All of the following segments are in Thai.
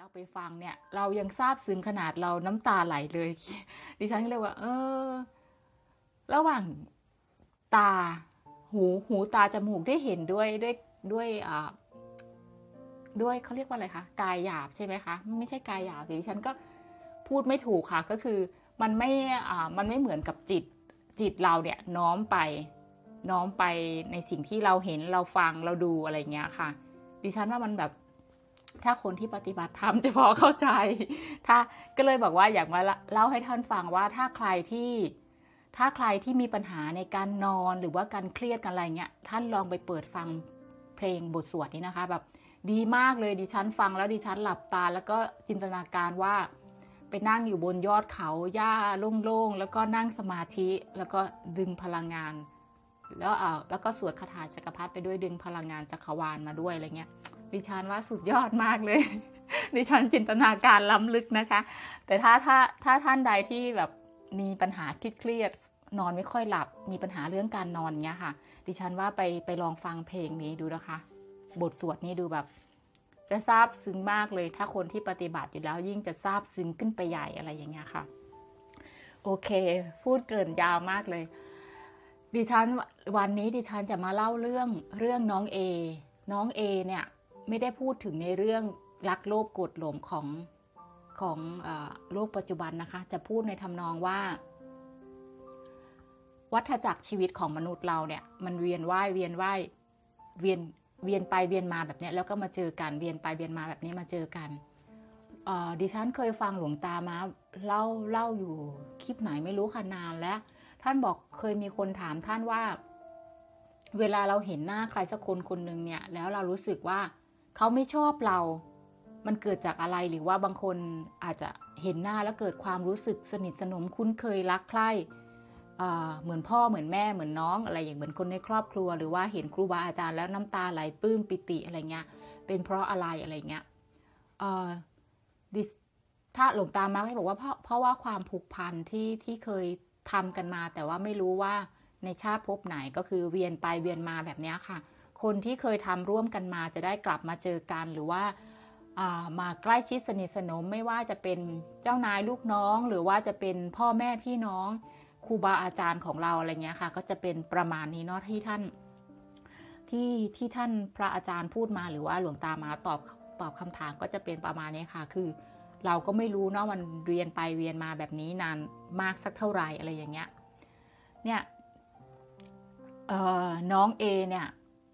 เราไปฟังเนี่ยเรายังซาบซึ้งขนาดเราน้ำตาไหลเลยดิฉันก็เลยว่าระหว่างตาหูตาจมูกได้เห็นด้วยด้วยเขาเรียกว่าอะไรคะกายหยาบใช่ไหมคะไม่ใช่กายหยาบดิฉันก็พูดไม่ถูกค่ะก็คือมันไม่เหมือนกับจิตเราเนี่ยน้อมไปในสิ่งที่เราเห็นเราฟังเราดูอะไรเงี้ยค่ะดิฉันว่ามันแบบถ้าคนที่ปฏิบัติธรรมจะพอเข้าใจถ้าก็เลยบอกว่าอยากมาเล่าให้ท่านฟังว่าถ้าใครที่มีปัญหาในการนอนหรือว่าการเครียดกันอะไรเงี้ยท่านลองไปเปิดฟังเพลงบทสวดนี้นะคะแบบดีมากเลยดิฉันฟังแล้วดิฉันหลับตาแล้วก็จินตนาการว่าไปนั่งอยู่บนยอดเขาหญ้าโล่งๆแล้วก็นั่งสมาธิแล้วก็ดึงพลังงานแล้วก็สวดคาถาจักรพรรดิไปด้วยดึงพลังงานจักรวาลมาด้วยอะไรเงี้ยดิฉันว่าสุดยอดมากเลย ดิฉันจินตนาการล้ำลึกนะคะแต่ถ้าท่านใดที่แบบมีปัญหาเครียดนอนไม่ค่อยหลับมีปัญหาเรื่องการนอนเงี้ยค่ะดิฉันว่าไปลองฟังเพลงนี้ดูนะคะบทสวดนี้ดูแบบจะซาบซึ้งมากเลยถ้าคนที่ปฏิบัติอยู่แล้วยิ่งจะซาบซึ้งขึ้นไปใหญ่อะไรอย่างเงี้ยค่ะโอเคพูดเกินยาวมากเลยดิฉันวันนี้ดิฉันจะมาเล่าเรื่องน้องเอเนี่ยไม่ได้พูดถึงในเรื่องรักโลภโกรธหลงของโลกปัจจุบันนะคะจะพูดในทำนองว่าวัฏจักรชีวิตของมนุษย์เราเนี่ยมันเวียนว่ายเวียนไปเวียนมาแบบนี้แล้วก็มาเจอกันเวียนไปเวียนมาแบบนี้มาเจอกันดิฉันเคยฟังหลวงตามาเล่าอยู่คลิปไหนไม่รู้ค่ะนานแล้วท่านบอกเคยมีคนถามท่านว่าเวลาเราเห็นหน้าใครสักคนหนึ่งเนี่ยแล้วเรารู้สึกว่าเขาไม่ชอบเรามันเกิดจากอะไรหรือว่าบางคนอาจจะเห็นหน้าแล้วเกิดความรู้สึกสนิทสนมคุ้นเคยรักใคร่เหมือนพ่อเหมือนแม่เหมือนน้องอะไรอย่างเหมือนคนในครอบครัวหรือว่าเห็นครูบาอาจารย์แล้วน้ำตาไหลปลื้มปิติอะไรเงี้ยเป็นเพราะอะไรอะไรเงี้ยถ้าหลวงตามาให้บอกว่าเพราะว่าความผูกพันที่เคยทำกันมาแต่ว่าไม่รู้ว่าในชาติภพไหนก็คือเวียนไปเวียนมาแบบนี้ค่ะคนที่เคยทำร่วมกันมาจะได้กลับมาเจอกันหรือว่ามาใกล้ชิดสนิทสนมไม่ว่าจะเป็นเจ้านายลูกน้องหรือว่าจะเป็นพ่อแม่พี่น้องครูบาอาจารย์ของเราอะไรเงี้ยค่ะก็จะเป็นประมาณนี้เนาะที่ท่านพระอาจารย์พูดมาหรือว่าหลวงตามาตอบคำถามก็จะเป็นประมาณนี้ค่ะคือเราก็ไม่รู้เนาะมันเวียนไปเวียนมาแบบนี้นานมากสักเท่าไหร่อะไรอย่างเงี้ยเนี่ยน้องเอเนี่ย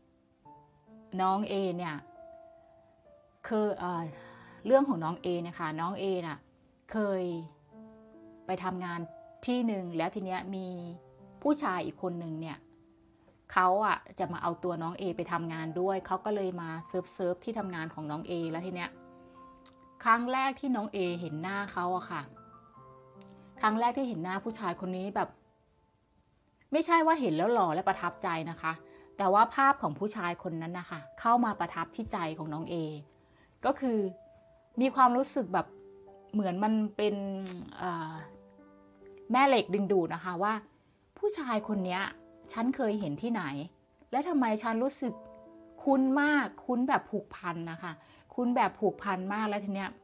คือเรื่องของน้องเอเนี่ยค่ะน้องเอน่ะเคยไปทำงานที่หนึ่งแล้วทีเนี้ยมีผู้ชายอีกคนหนึ่งเนี่ยเขาจะมาเอาตัวน้องเอไปทำงานด้วยเขาก็เลยมาเซิร์ฟที่ทำงานของน้องเอแล้วทีเนี้ยครั้งแรกที่น้องเอเห็นหน้าเขาค่ะครั้งแรกที่เห็นหน้าผู้ชายคนนี้แบบไม่ใช่ว่าเห็นแล้วหล่อและประทับใจนะคะแต่ว่าภาพของผู้ชายคนนั้นนะคะเข้ามาประทับที่ใจของน้องเอก็คือมีความรู้สึกแบบเหมือนมันเป็นแม่เหล็กดึงดูดนะคะว่าผู้ชายคนนี้ฉันเคยเห็นที่ไหนและทำไมฉันรู้สึกคุ้นมากคุ้นแบบผูกพันนะคะคุ้นแบบผูกพันมากแล้วทีเนี้ย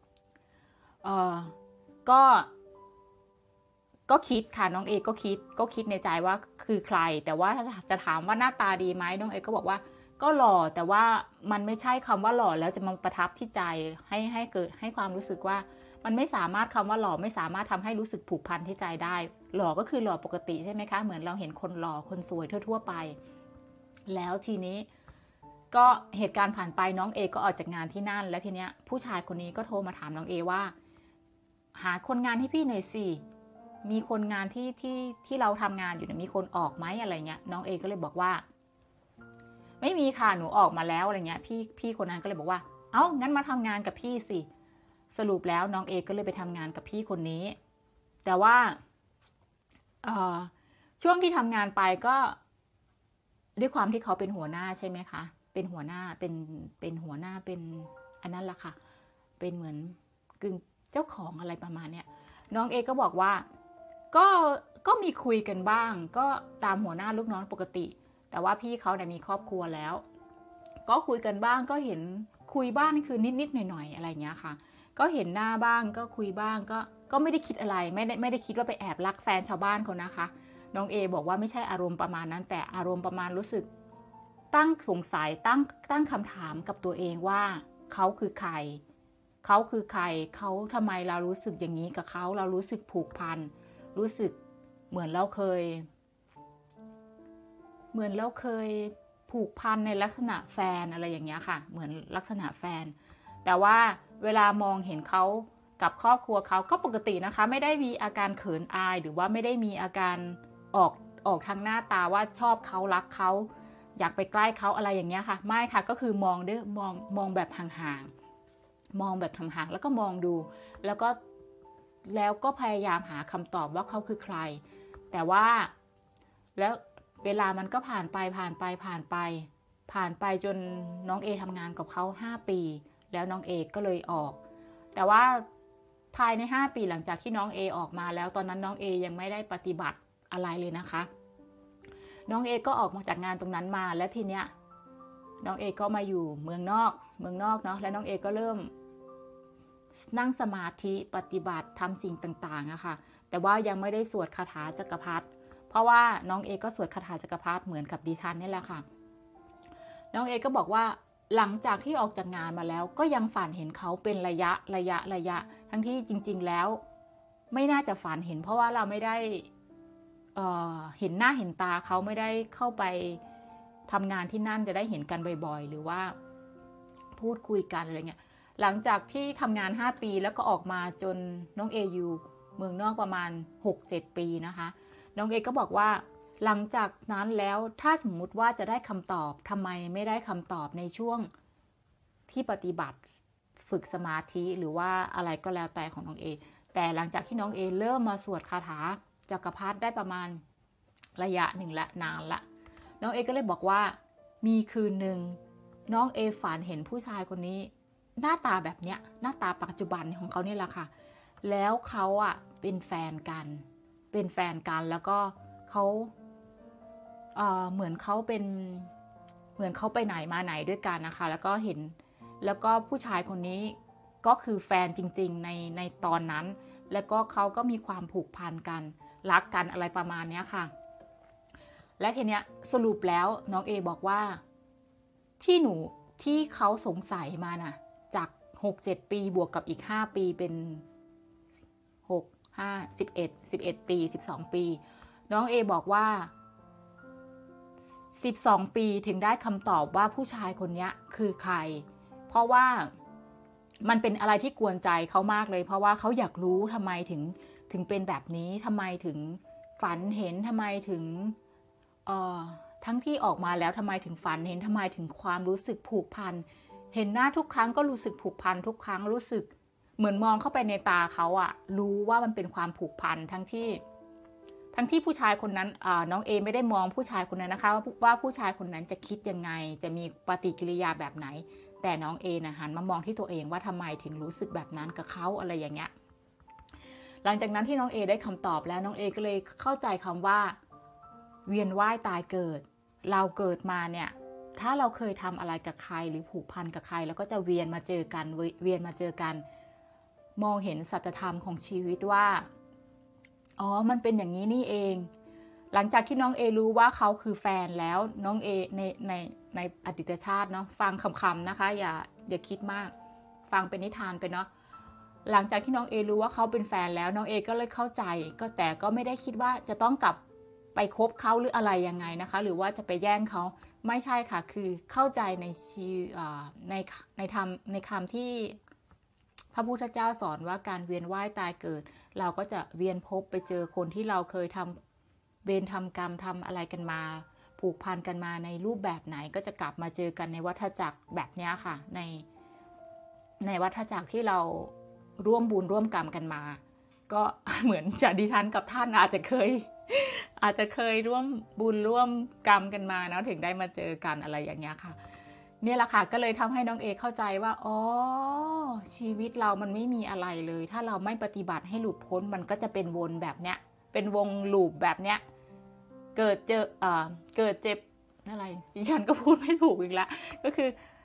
ก็คิดค่ะน้องเอก็คิดในใจว่าคือใครแต่ว่าถ้าจะถามว่าหน้าตาดีไหมน้องเอก็บอกว่าก็หล่อแต่ว่ามันไม่ใช่คำว่าหล่อแล้วจะมาประทับที่ใจให้เกิดให้ความรู้สึกว่ามันไม่สามารถคำว่าหล่อไม่สามารถทำให้รู้สึกผูกพันที่ใจได้หล่อก็คือหล่อปกติใช่ไหมคะเหมือนเราเห็นคนหล่อคนสวยทั่วๆไปแล้วทีนี้ก็เหตุการณ์ผ่านไปน้องเอก็ออกจากงานที่นั่นแล้วทีเนี้ยผู้ชายคนนี้ก็โทรมาถามน้องเอว่าหาคนงานให้พี่หน่อยสิมีคนงานที่เราทำงานอยู่เนี่ยมีคนออกไหมอะไรเงี้ยน้องเอก็เลยบอกว่าไม่มีค่ะหนูออกมาแล้วอะไรเงี้ยพี่คนนั้นก็เลยบอกว่าเอ้างั้นมาทำงานกับพี่สิสรุปแล้วน้องเอก็เลยไปทำงานกับพี่คนนี้แต่ว่าช่วงที่ทำงานไปก็ด้วยความที่เขาเป็นหัวหน้าใช่ไหมคะเป็นหัวหน้าเป็นหัวหน้าเป็นอันนั้นแหละค่ะเป็นเหมือนกึ่งเจ้าของอะไรประมาณเนี้ยน้องเอก็บอกว่าก็มีคุยกันบ้างก็ตามหัวหน้าลูกน้องปกติแต่ว่าพี่เขาเนี่ยมีครอบครัวแล้วก็คุยกันบ้างก็เห็นคุยบ้างคือนิดๆหน่อยๆอะไรเงี้ยค่ะก็เห็นหน้าบ้างก็คุยบ้างก็ไม่ได้คิดอะไรไม่ได้คิดว่าไปแอบรักแฟนชาวบ้านเขานะคะน้องเอบอกว่าไม่ใช่อารมณ์ประมาณนั้นแต่อารมณ์ประมาณรู้สึกตั้งสงสัยตั้งคำถามกับตัวเองว่าเขาคือใครเขาคือใครเขาทำไมเรารู้สึกอย่างนี้กับเขาเรารู้สึกผูกพันรู้สึกเหมือนเราเคยผูกพันในลักษณะแฟนอะไรอย่างเงี้ยค่ะเหมือนลักษณะแฟนแต่ว่าเวลามองเห็นเขากับครอบครัวเขาก็ปกตินะคะไม่ได้มีอาการเขินอายหรือว่าไม่ได้มีอาการออกทางหน้าตาว่าชอบเขารักเขาอยากไปใกล้เขาอะไรอย่างเงี้ยค่ะไม่ค่ะก็คือมองด้วยมองแบบห่างๆมองแบบห่างๆแล้วก็มองดูแล้วก็พยายามหาคำตอบว่าเขาคือใครแต่ว่าแล้วเวลามันก็ผ่านไปจนน้องเอทำงานกับเขา5 ปีแล้วน้องเอก็เลยออกแต่ว่าภายใน5 ปีหลังจากที่น้องเอออกมาแล้วตอนนั้นน้องเอยังไม่ได้ปฏิบัติอะไรเลยนะคะน้องเอก็ออกมาจากงานตรงนั้นมาแล้วทีเนี้ยน้องเอก็มาอยู่เมืองนอกเนาะแล้วน้องเอก็เริ่มนั่งสมาธิปฏิบัติทำสิ่งต่างๆอะค่ะแต่ว่ายังไม่ได้สวดคาถาจักรพรรดิเพราะว่าน้องเอก็สวดคาถาจักรพรรดิเหมือนกับดิฉันนี่แหละค่ะน้องเอก็บอกว่าหลังจากที่ออกจากงานมาแล้วก็ยังฝันเห็นเขาเป็นระยะทั้งที่จริงๆแล้วไม่น่าจะฝันเห็นเพราะว่าเราไม่ได้เห็นหน้าเห็นตาเขาไม่ได้เข้าไปทำงานที่นั่นจะได้เห็นกันบ่อยๆหรือว่าพูดคุยกันอะไรเงี้ยหลังจากที่ทำงาน5 ปีแล้วก็ออกมาจนน้องเออยู่เมืองนอกประมาณ 6-7 ปีนะคะน้องเอก็บอกว่าหลังจากนั้นแล้วถ้าสมมุติว่าจะได้คำตอบทำไมไม่ได้คำตอบในช่วงที่ปฏิบัติฝึกสมาธิหรือว่าอะไรก็แล้วแต่ของน้องเอแต่หลังจากที่น้องเอเริ่มมาสวดคาถาจักรพรรดิได้ประมาณระยะหนึ่งละนานละน้องเอก็เลยบอกว่ามีคืนหนึ่งน้องเอฝันเห็นผู้ชายคนนี้หน้าตาแบบเนี้ยหน้าตาปัจจุบันของเขานี่แหละค่ะแล้วเขาอ่ะเป็นแฟนกันแล้วก็เขาเหมือนเขาไปไหนมาไหนด้วยกันนะคะแล้วก็ผู้ชายคนนี้ก็คือแฟนจริงๆในตอนนั้นแล้วก็เขาก็มีความผูกพันกันรักกันอะไรประมาณนี้ค่ะและทีเนี้ยสรุปแล้วน้องเอบอกว่าที่เขาสงสัยมาน่ะจาก 6-7 ปีบวกกับอีก5 ปีเป็น11 ปี12 ปีน้องเอบอกว่า12 ปีถึงได้คำตอบว่าผู้ชายคนนี้คือใครเพราะว่ามันเป็นอะไรที่กวนใจเขามากเลยเพราะว่าเขาอยากรู้ทำไมถึงเป็นแบบนี้ทำไมถึงฝันเห็นทำไมถึงทั้งที่ออกมาแล้วทำไมถึงฝันเห็นทำไมถึงความรู้สึกผูกพันเห็นหน้าทุกครั้งก็รู้สึกผูกพันทุกครั้งรู้สึกเหมือนมองเข้าไปในตาเขาอะรู้ว่ามันเป็นความผูกพันทั้งที่ผู้ชายคนนั้นน้องเอไม่ได้มองผู้ชายคนนั้นนะคะว่าผู้ชายคนนั้นจะคิดยังไงจะมีปฏิกิริยาแบบไหนแต่น้องเอนะหันมามองที่ตัวเองว่าทำไมถึงรู้สึกแบบนั้นกับเขาอะไรอย่างเงี้ยหลังจากนั้นที่น้องเอได้คำตอบแล้วน้องเอก็เลยเข้าใจคำว่าเวียนว่ายตายเกิดเราเกิดมาเนี่ยถ้าเราเคยทำอะไรกับใครหรือผูกพันกับใครแล้วก็จะเวียนมาเจอกันมองเห็นสัจธรรมของชีวิตว่าอ๋อมันเป็นอย่างนี้นี่เองหลังจากที่น้องเอรู้ว่าเขาคือแฟนแล้วน้องเอในอดีตชาติเนาะฟังคำๆนะคะอย่าคิดมากฟังเป็นนิทานไปเนาะหลังจากที่น้องเอรู้ว่าเขาเป็นแฟนแล้วน้องเอก็เลยเข้าใจแต่ก็ไม่ได้คิดว่าจะต้องกลับไปคบเขาหรืออะไรยังไงนะคะหรือว่าจะไปแย่งเขาไม่ใช่ค่ะคือเข้าใจในคำที่พระพุทธเจ้าสอนว่าการเวียนว่ายตายเกิดเราก็จะเวียนพบไปเจอคนที่เราเคยทำเวรทำกรรมทำอะไรกันมาผูกพันกันมาในรูปแบบไหนก็จะกลับมาเจอกันในวัฏจักรแบบนี้ค่ะในวัฏจักรที่เราร่วมบุญร่วมกรรมกันมาก็เหมือนจากดิฉันกับท่านอาจจะเคยร่วมบุญร่วมกรรมกันมาเนาะถึงได้มาเจอกันอะไรอย่างเงี้ยค่ะเนี่ยแหละค่ะก็เลยทำให้น้องเอเข้าใจว่าอ๋อชีวิตเรามันไม่มีอะไรเลยถ้าเราไม่ปฏิบัติให้หลุดพ้นมันก็จะเป็นวนแบบเนี้ยเป็นวงลูปแบบเนี้ยเกิดเจ็บอะไรดิฉันก็พูดไม่ถูกอีกแล้วก็คือ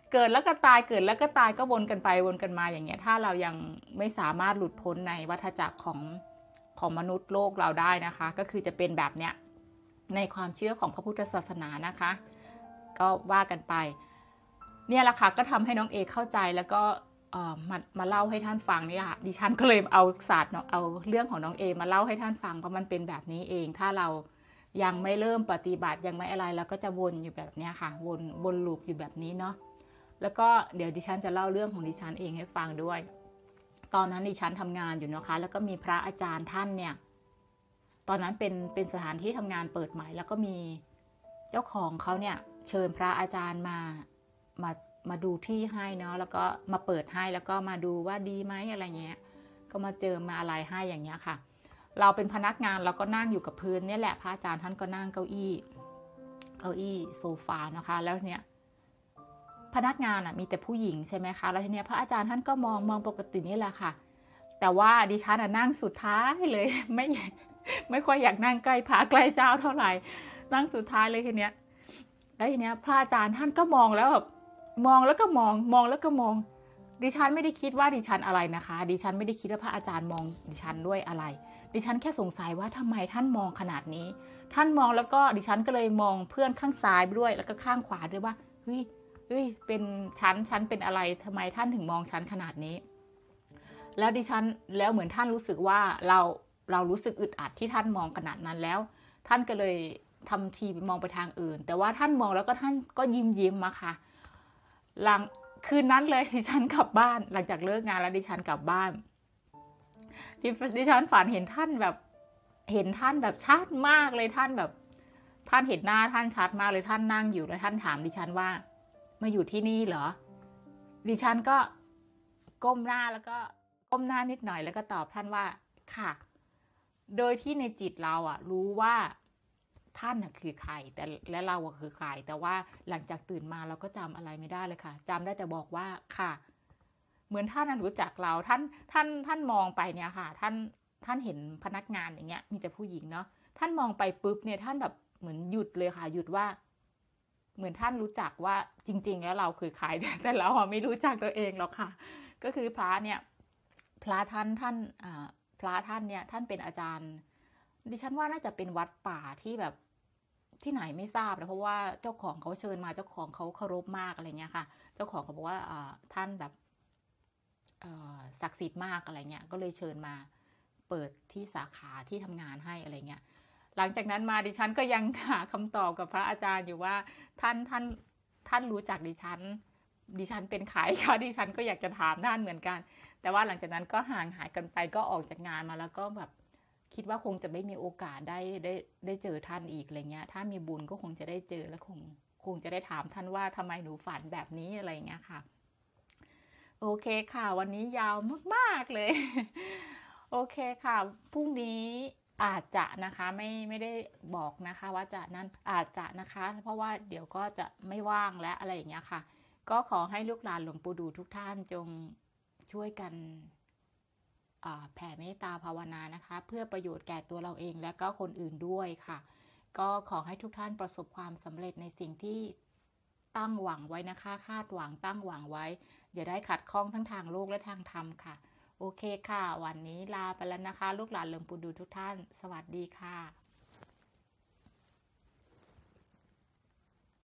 เกิดแล้วก็ตายเกิดแล้วก็ตายก็วนกันไปวนกันมาอย่างเงี้ยถ้าเรายังไม่สามารถหลุดพ้นในวัฏจักรของมนุษย์โลกเราได้นะคะก็คือจะเป็นแบบเนี้ยในความเชื่อของพระพุทธศาสนานะคะก็ว่ากันไปเนี่ยแหละค่ะก็ทำให้น้องเอเข้าใจแล้วก็มาเล่าให้ท่านฟังนี่ค่ะดิฉันก็เลยเอาศาสตร์เอาเรื่องของน้องเอมาเล่าให้ท่านฟังเพราะมันเป็นแบบนี้เองถ้าเรายังไม่เริ่มปฏิบัติยังไม่อะไรเราก็จะวนอยู่แบบนี้ค่ะวนลูปอยู่แบบนี้เนาะแล้วก็เดี๋ยวดิฉันจะเล่าเรื่องของดิฉันเองให้ฟังด้วยตอนนั้นดิฉันทำงานอยู่นะคะแล้วก็มีพระอาจารย์ท่านเนี่ยตอนนั้นเป็นสถานที่ทำงานเปิดใหม่แล้วก็มีเจ้าของเขาเนี่ยเชิญพระอาจารย์มาดูที่ให้เนาะแล้วก็มาเปิดให้แล้วก็มาดูว่าดีไหมอะไรเงี้ยก็มาเจอมาอะไรให้อย่างเงี้ยค่ะเราเป็นพนักงานเราก็นั่งอยู่กับพื้นเนี่ยแหละพระอาจารย์ท่านก็นั่งเก้าอี้โซฟานะคะแล้วเนี่ยพนักงานมีแต่ผู้หญิงใช่ไหมคะแล้วทีเนี้ยพระอาจารย์ท่านก็มองปกตินี่แหละค่ะแต่ว่าดิฉันนั่งสุดท้ายเลยไม่ค่อยอยากนั่งใกล้พระใกล้เจ้าเท่าไหร่นั่งสุดท้ายเลยทีเนี้ยแล้วทีเนี้ยพระอาจารย์ท่านก็มองแล้วแบบมองแล้วก็มองแล้วก็มองดิฉันไม่ได้คิดว่าดิฉันอะไรนะคะดิฉันไม่ได้คิดว่าพระอาจารย์มองดิฉันด้วยอะไรดิฉันแค่สงสัยว่าทำไมท่านมองขนาดนี้ท่านมองแล้วก็ดิฉันก็เลยมองเพื่อนข้างซ้ายด้วยแล้วก็ข้างขวาด้วยว่าเฮ้ยเป็นฉันเป็นอะไรทำไมท่านถึงมองฉันขนาดนี้แล้วดิฉันแล้วเหมือนท่านรู้สึกว่าเรารู้สึกอึดอัดที่ท่านมองขนาดนั้นแล้วท่านก็เลยทำทีมองไปทางอื่นแต่ว่าท่านมองแล้วก็ท่านก็ยิ้มมาค่ะหลังคืนนั้นเลยดิฉันกลับบ้านหลังจากเลิกงานแล้วดิฉันกลับบ้านดิฉันฝันเห็นท่านแบบชัดมากเลยท่านแบบท่านเห็นหน้าท่านชัดมากเลยท่านนั่งอยู่แล้วท่านถามดิฉันว่ามาอยู่ที่นี่เหรอดิฉันก็ก้มหน้าแล้วก็ก้มหน้านิดหน่อยแล้วก็ตอบท่านว่าค่ะโดยที่ในจิตเรารู้ว่าท่านคือใครและเราคือใครแต่ว่าหลังจากตื่นมาเราก็จำอะไรไม่ได้เลยค่ะจำได้แต่บอกว่าค่ะเหมือนท่านรู้จักเราท่านมองไปเนี่ยค่ะท่านเห็นพนักงานอย่างเงี้ยมีแต่ผู้หญิงเนาะท่านมองไปปุ๊บเนี่ยท่านแบบเหมือนหยุดเลยค่ะหยุดว่าเหมือนท่านรู้จักว่าจริงๆแล้วเราคือใครแต่เราไม่รู้จักตัวเองหรอกค่ะก็คือพระเนี่ยพระท่านพระท่านเนี่ยท่านเป็นอาจารย์ดิฉันว่าน่าจะเป็นวัดป่าที่แบบที่ไหนไม่ทราบนะเพราะว่าเจ้าของเขาเชิญมาเจ้าของเขาเคารพมากอะไรเงี้ยค่ะเจ้าของเขาบอกว่าท่านแบบศักดิ์สิทธิ์มากอะไรเงี้ยก็เลยเชิญมาเปิดที่สาขาที่ทำงานให้อะไรเงี้ยหลังจากนั้นมาดิฉันก็ยังหาคำตอบกับพระอาจารย์อยู่ว่าท่านรู้จักดิฉันเป็นใครคะดิฉันก็อยากจะถามท่านเหมือนกันแต่ว่าหลังจากนั้นก็ห่างหายกันไปก็ออกจากงานมาแล้วก็แบบคิดว่าคงจะไม่มีโอกาสได้เจอท่านอีกอะไรเงี้ยถ้ามีบุญก็คงจะได้เจอและคงจะได้ถามท่านว่าทำไมหนูฝันแบบนี้อะไรเงี้ยค่ะโอเคค่ะวันนี้ยาวมากๆเลยโอเคค่ะพรุ่งนี้อาจจะนะคะไม่ได้บอกนะคะว่าจะนั่นอาจจะนะคะเพราะว่าเดี๋ยวก็จะไม่ว่างและอะไรอย่างเงี้ยค่ะก็ขอให้ลูกหลานหลวงปู่ดูทุกท่านจงช่วยกันแผ่เมตตาภาวนานะคะเพื่อประโยชน์แก่ตัวเราเองและก็คนอื่นด้วยค่ะก็ขอให้ทุกท่านประสบความสำเร็จในสิ่งที่ตั้งหวังไว้นะคะคาดหวังตั้งหวังไว้อย่าได้ขัดข้องทั้งทางโลกและทางธรรมค่ะโอเคค่ะวันนี้ลาไปแล้วนะคะลูกหลานหลวงปู่ดูทุกท่านสวัสดีค่ะ